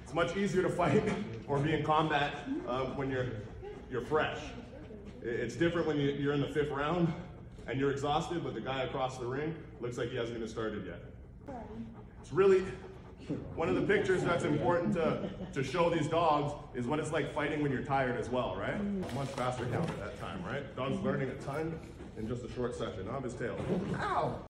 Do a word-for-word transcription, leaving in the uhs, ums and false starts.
It's much easier to fight or be in combat uh, when you're, you're fresh. It's different when you, you're in the fifth round and you're exhausted, but the guy across the ring looks like he hasn't even started yet. It's really, one of the pictures that's important to, to show these dogs is what it's like fighting when you're tired as well, right? A much faster count at that time, right? Dog's learning a ton in just a short session. Now his tail. Ow!